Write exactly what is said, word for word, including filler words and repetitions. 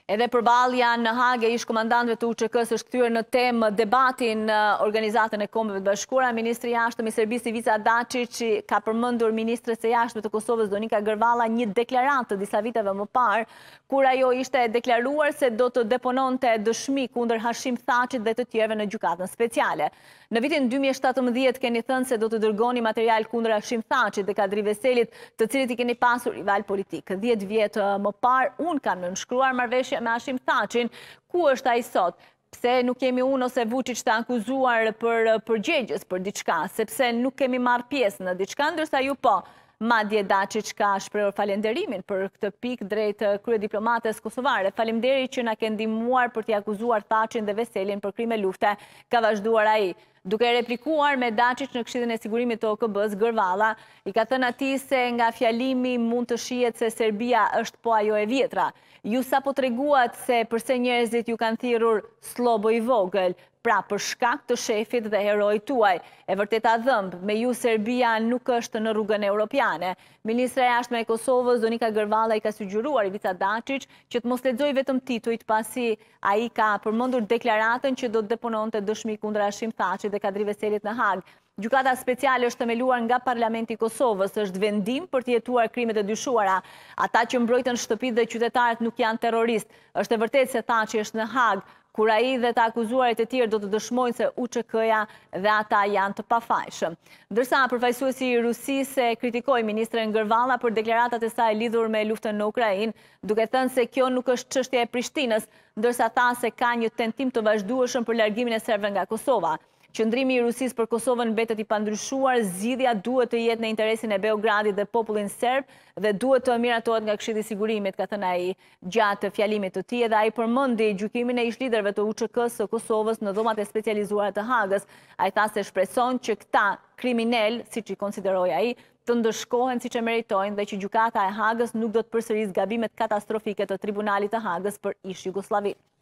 Edhe përballja në Hagë ish komandantëve të U Ç K-s është kthyer në temë debatin në Organizatën e Kombeve të Bashkuara. Ministri i Jashtëm i Serbisë Ivica Dačić ka përmendur ministres së jashtme të Kosovës Donika Gërvalla një deklaratë të disa viteve më parë, kur ajo ishte deklaruar se do të depononte dëshmi kundër Hashim Thaçit dhe të tjerëve në gjykatën speciale. Në vitin dy mijë e shtatëmbëdhjetë keni thënë se do të dërgoni material kundër Hashim Thaçit dhe Kadri Veselit, të cilët i keni pasur rival politik. dhjetë vjet më parë unë kam nënshkruar marrëveshje me Hashim Thaçin. Ku është ai sot? Pse nuk kemi unë ose Vučić të akuzuar për përgjegjës për diçka, sepse nuk kemi marrë pjesë në diçka, ndërsa ju po. Madje Dačić ka shprehur falënderimin për këtë pikë drejt kryediplomates kosovare. Faleminderit që na ke ndihmuar për t'i akuzuar Thaçin dhe Veselin për krime lufte, ka vazhduar ai. Duke replikuar me Dačić në Këshillin e Sigurimit të O K B-s, Gërvalla i ka thënë atij se nga fjalimi mund të shihet se Serbia është po ajo e vjetra. Ju sapo treguat se përse njerëzit ju kanë thirrur sllobo i vogël, pra për shkak të shefit dhe heroit tuaj. E vërteta dhëmb, me ju Serbia nuk është në rrugën europiane. Ministra e Jashtme e Kosovës Donika Gërvalla i ka sugjeruar Ivica Dačić që të mos lexojë vetëm titujt, pasi ai ka përmendur deklaratën që do të depononte dëshmi kundër Hashim Thaçit dhe Kadri Veselit në Hagë. Gjykata speciale është themeluar nga Parlamenti i Kosovës, është vendim për të jetuar krimet e dyshuara. Ata që mbrojtën shtëpitë dhe qytetarët nuk janë terroristë. Është e vërtetë se Thaçi është në Hagë, kur ai dhe të akuzuarit e tjerë do të dëshmojnë se U Ç K-ja dhe ata janë të pafajshëm. Ndërsa përfaqësuesi i Rusisë e kritikoi ministren Gërvalla për deklaratat e saj lidhur me luftën në Ukrainë, duke thënë se kjo nuk është çështja e Prishtinës, ndërsa tha se ka një tentim të vazhdueshëm për largimin e serbëve nga Kosova. Qëndrimi i Rusisë për Kosovën mbetet i pandryshuar, zgjidhja duhet të jetë në interesin e Beogradit dhe popullin serb dhe duhet të miratohet nga Këshilli i Sigurimit, ka thënë ai gjatë fjalimit të tij, dhe ai përmendi gjykimin e ish-liderëve të U Ç K-s së Kosovës në dhomat e specializuara të Hagës. Ai tha se shpreson që këta kriminal, siç i konsideroi ai, të ndëshkohen siç e meritojnë dhe që gjykata e Hagës nuk do të përsërisë gabimet katastrofike të Tribunalit të Hagës për ish Jugosllavi.